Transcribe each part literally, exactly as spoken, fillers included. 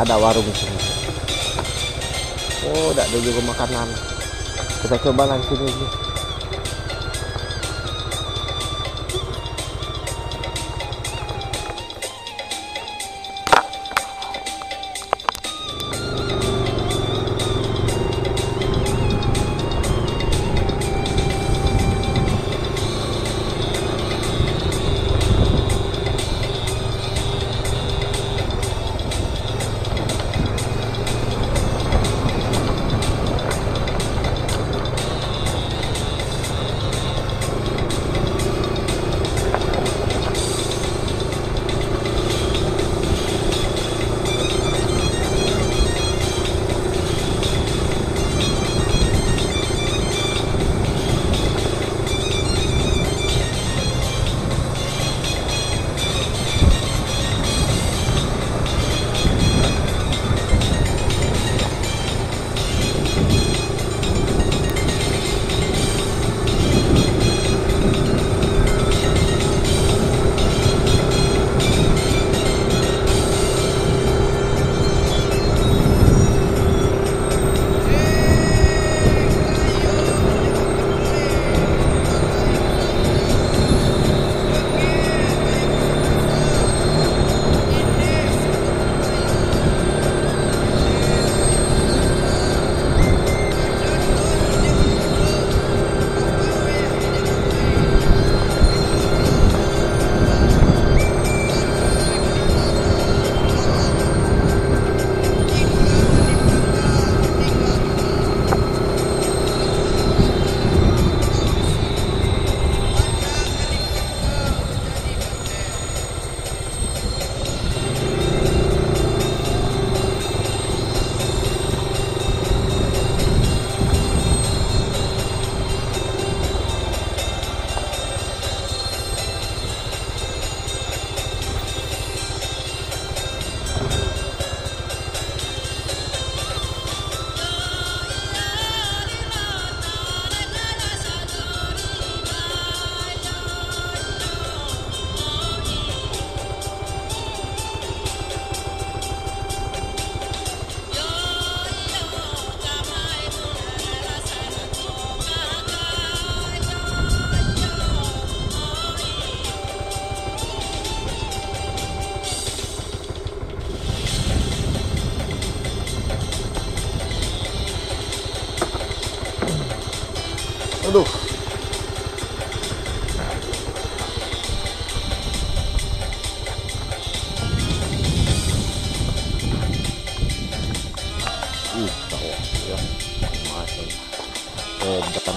ada warung di sini. Oh, tidak ada juga makanan. Kita coba lagi sini. Aduh. Ih, sawah ya. Masuk. Oh, betul.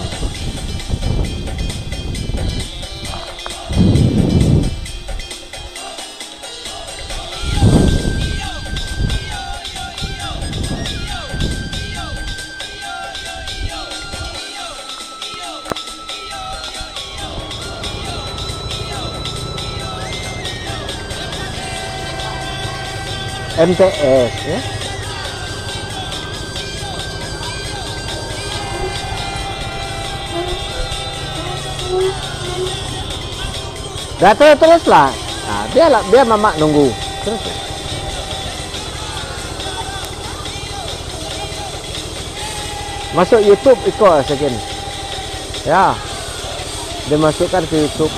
M T S ya. Dah terus teruslah. Nah, biarlah biar mama nunggu. Terus. Ya. Masuk YouTube ikut second. Ya. Dia masukkan ke YouTube.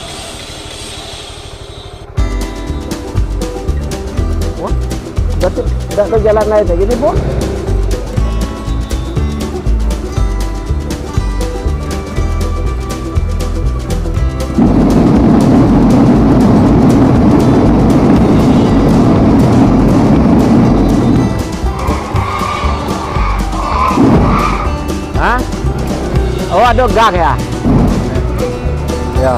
Wah. Berarti tidak ada jalan lain lagi nih, Bu? Hah? Oh, ada gang ya? Ya.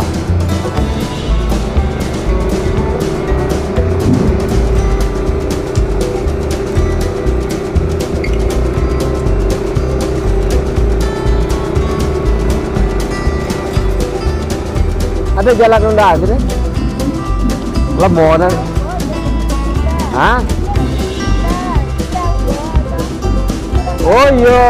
Ada jalan undang gitu. Lemon. Hah? Oh iya.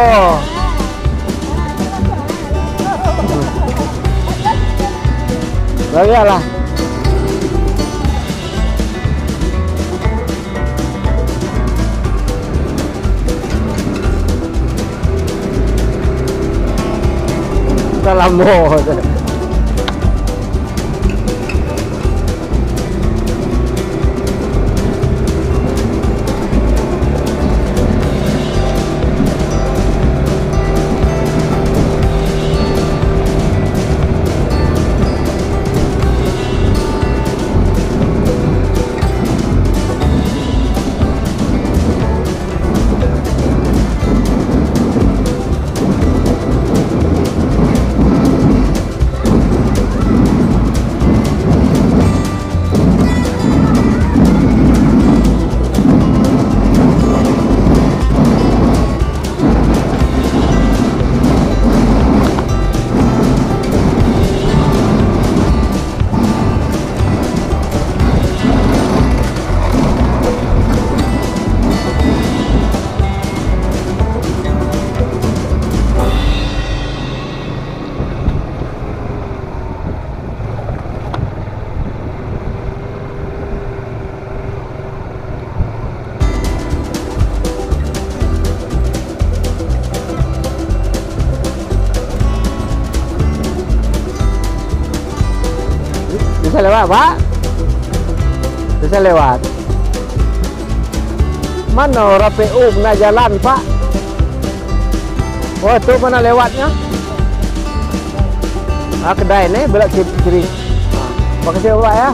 Baiklah. lama. Bisa lewat, Pak? Bisa lewat. Mana orang P U pernah jalan, Pak? Oh, tu mana lewatnya? Ah, kedai ni belok kiri. kiri. Ah, makasih, Pak ya.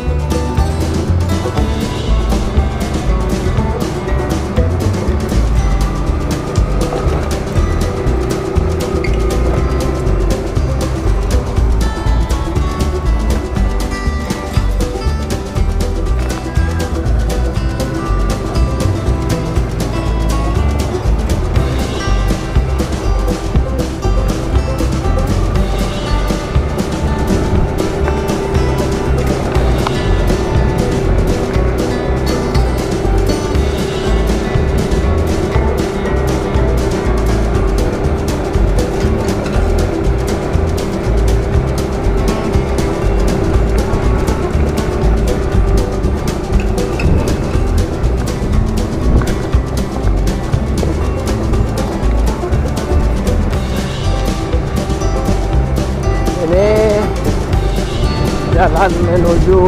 Jalan menuju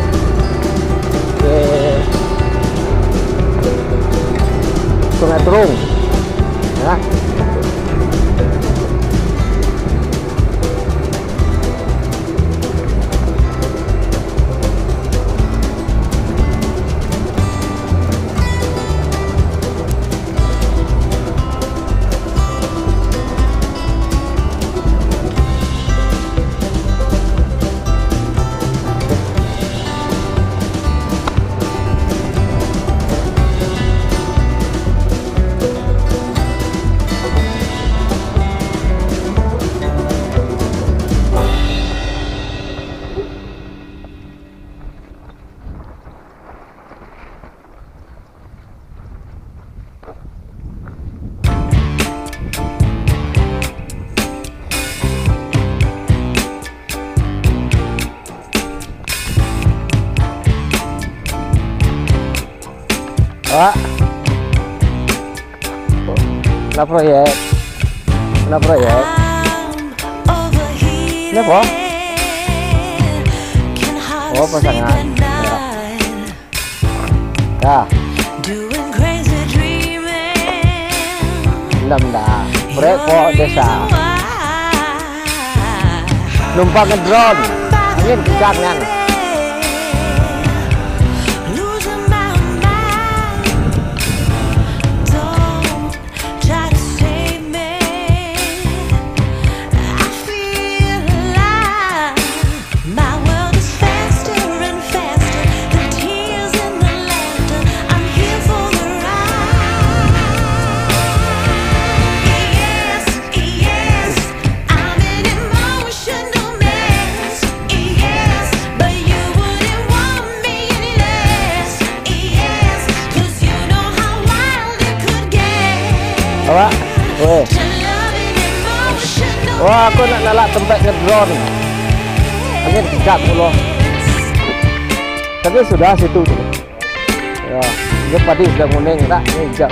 ke Sungai Terung ya. Pak, na proyek, na proyek, ini apa? Oh, pasangan. Ya. Enam dah. Proyek kok desa. Numpang ke drone, angin kencang kan. Awak, weh. Wah, aku nak nalak tempat ngedrone. Angin kencang pula. Tapi sudah situ tu. Ya, dia padi sudah kuning tak? Ini hijau.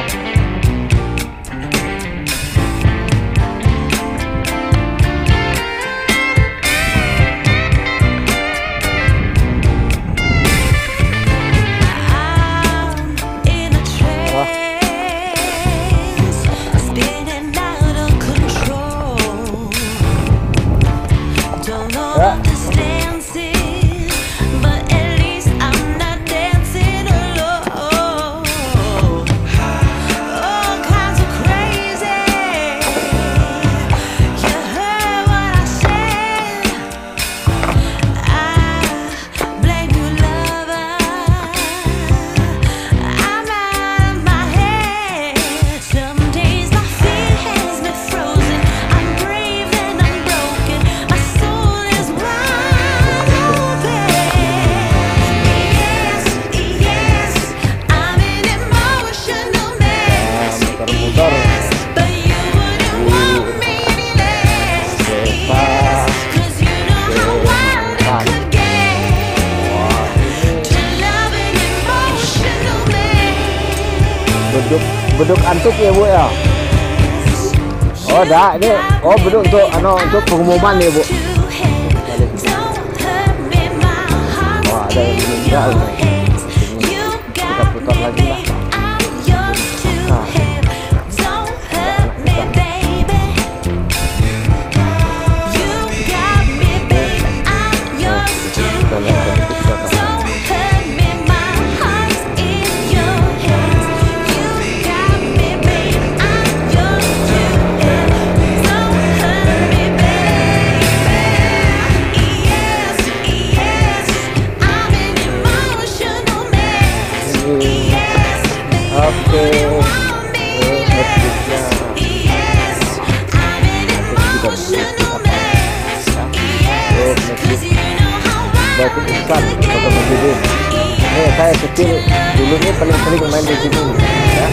beduk antik ya Bu ya. Oh, dah ini. Oh, beduk untuk ano untuk pengumuman ya Bu. Oh, ada yang meninggal. Kita putar lagi lah. Nah. Oke, Netflixnya batu besar Kota Majidin. Nih saya kecil dulu nih paling sering main di sini ya.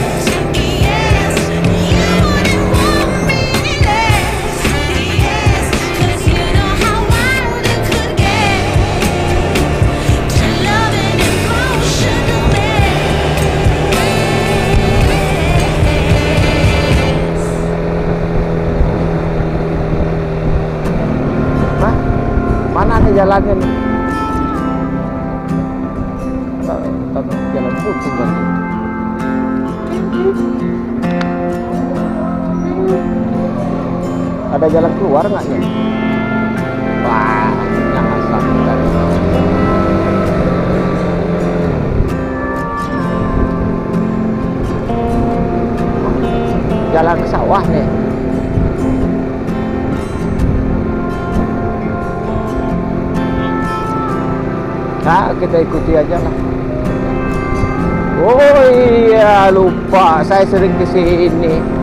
Mana nih jalannya nih? Jalan putus kan? Ada jalan keluar nggak nih? Wah, jangan sampai. Jalan ke sawah nih. Nah, kita ikuti aja lah. Oh iya, lupa. Saya sering ke sini.